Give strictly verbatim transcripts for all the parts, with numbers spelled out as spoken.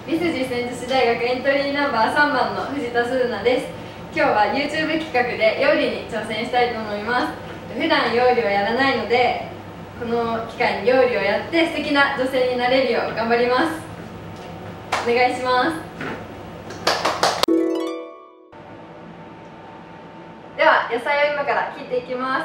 ミス実践女子大学エントリーナンバーさんばんの藤田鈴奈です。今日は YouTube 企画で料理に挑戦したいと思います。普段料理をやらないので、この機会に料理をやって素敵な女性になれるよう頑張ります。お願いします。では野菜を今から切っていきます。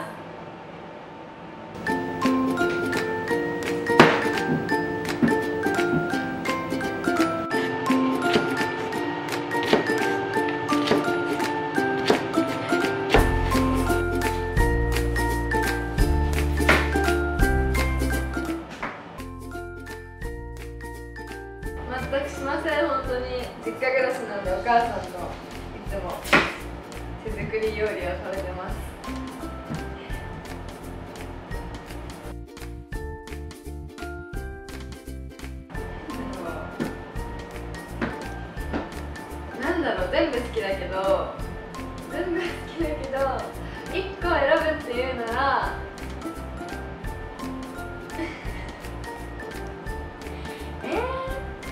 全くしません。本当に実家暮らしなんでお母さんのいつも手作り料理を食べてます。なんだろう、全部好きだけど全部好きだけどいっこ選ぶっていうならえー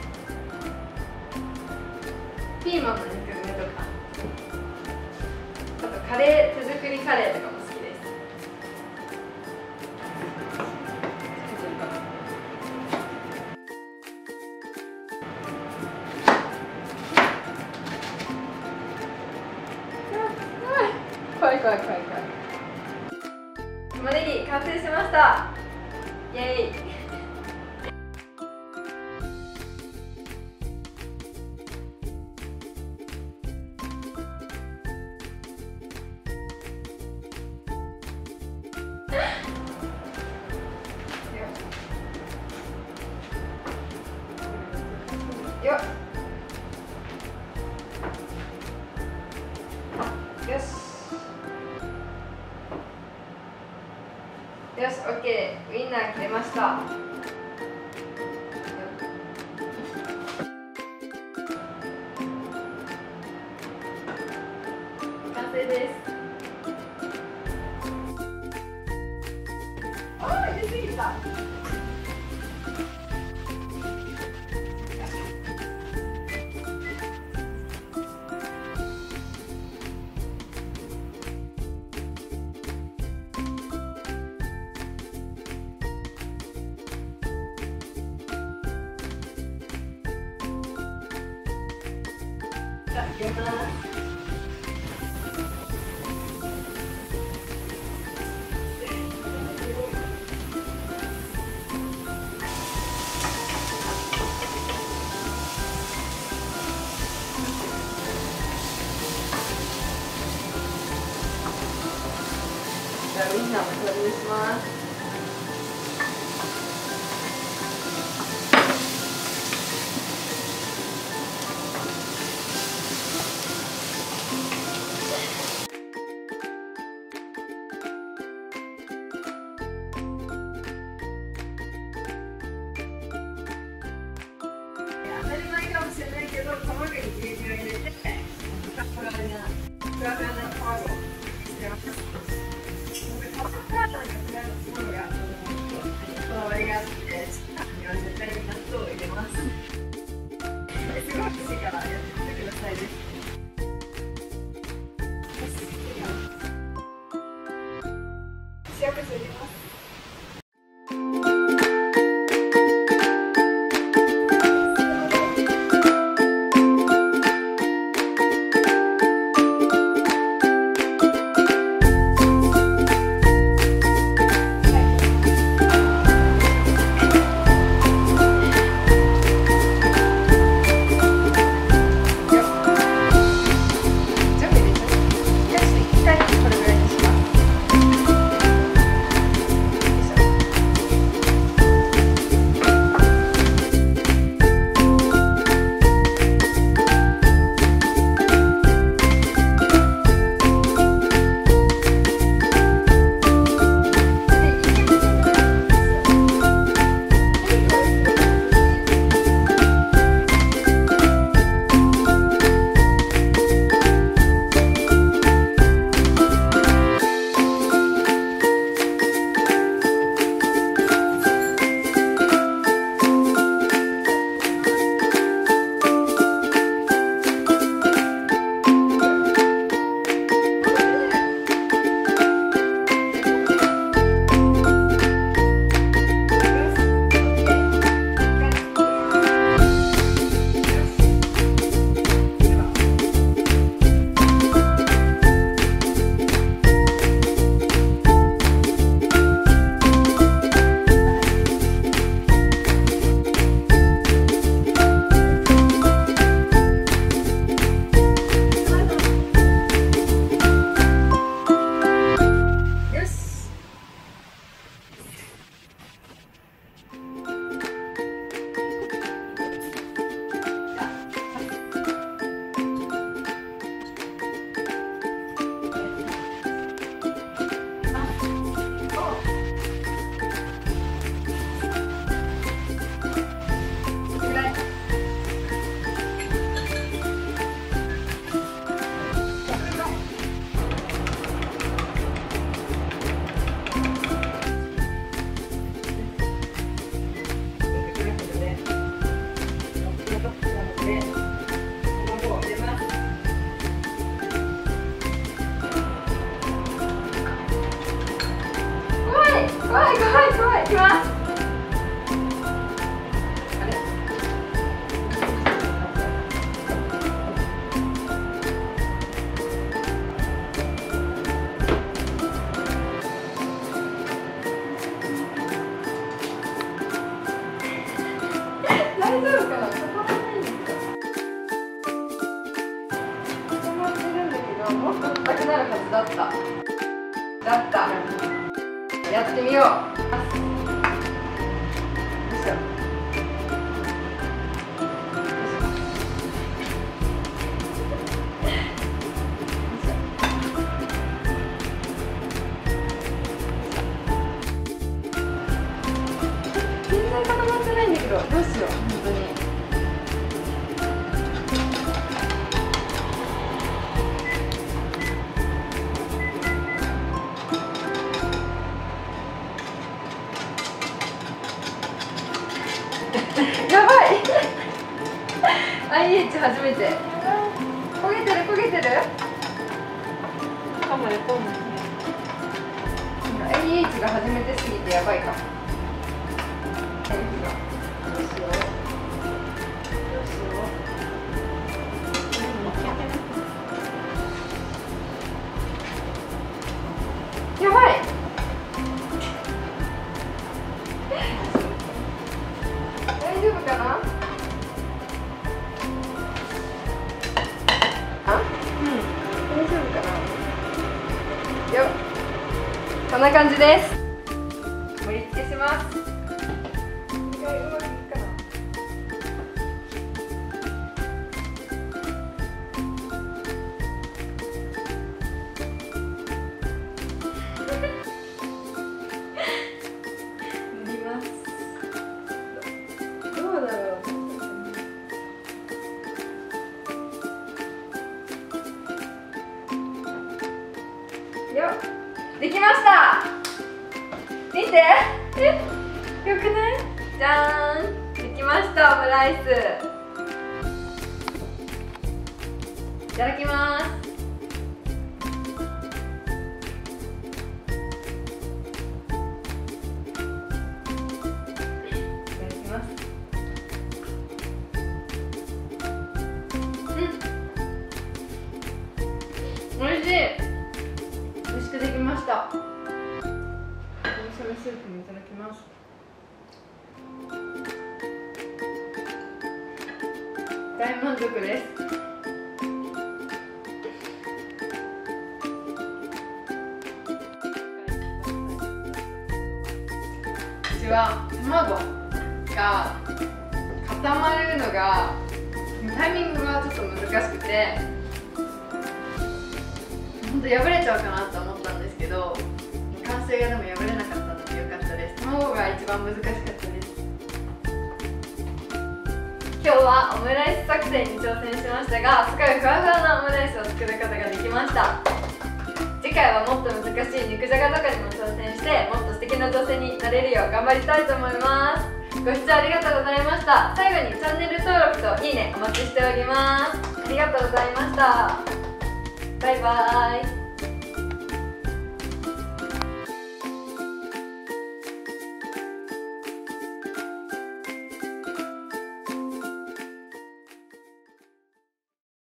ピーマンの肉詰めとか、あとカレー、手作りカレーとかも好きです。怖い怖い怖い怖い。玉ねぎ完成しました。イエーイ。よっよしよし、オッケー。ウインナー切れました。完成です。あー、入れすぎた。開けます。じゃあウインナーも投入します。当たり前かもしれないけど、卵に牛乳を入れてふわふわなふわふわな卵をしてます。カップカーターがすごいがこだわりがあって、には絶対に納豆を入れます。すごい美味しいからやってみてくださいです。塩コショウ入れます。 で卵を入れます。怖い怖い怖い怖い。いきます。あれ大丈夫かな。固まってるんですよ。固まってるんだけど、もっと硬くなるはずだっただったやってみよう。よいしょ。全然固まってないんだけど、どうしよう、本当に。やばいアイエイチ 初めて。焦げてる焦げてる。 カモでこんなに。 アイエイチ が初めてすぎてやばいかも。どうしようどうしよう。やばい。大丈夫かな。あ、うん、大丈夫かな。よっ、こんな感じです。盛り付けします。意外うまくいくかな。塗ります。どうだろう。よっ、できました。見て、え、よくない？じゃーん、できました、オムライス。いただきます。いただきます。うん、おいしい。美味しくできました。コンソメスープもいただきます。大満足です。うちは卵が固まるのがタイミングがちょっと難しくて、本当破れちゃうかなと思ったんですけど、完成がでも破れなかったのでよかったです。卵が一番難しかったです。今日はオムライス作戦に挑戦しましたが、すごいふわふわなオムライスを作ることができました。次回はもっと難しい肉じゃがとかにも挑戦して、もっと素敵な女性になれるよう頑張りたいと思います。ご視聴ありがとうございました。最後にチャンネル登録といいねお待ちしております。ありがとうございました。バイバーイ。